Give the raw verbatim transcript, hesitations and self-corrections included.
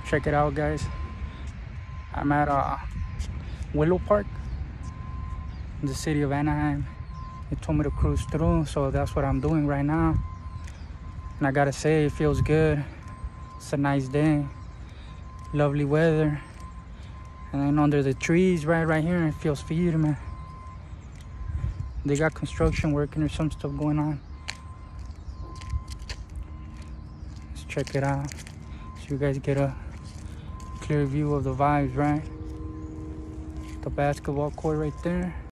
Check it out, guys. I'm at uh, Willow Park in the city of Anaheim. They told me to cruise through, so that's what I'm doing right now. And I gotta say, it feels good. It's a nice day, lovely weather, and then under the trees right right here, it feels fire, man. They got construction working or some stuff going on. Let's check it out so you guys get a clear view of the vibes, right? The basketball court right there.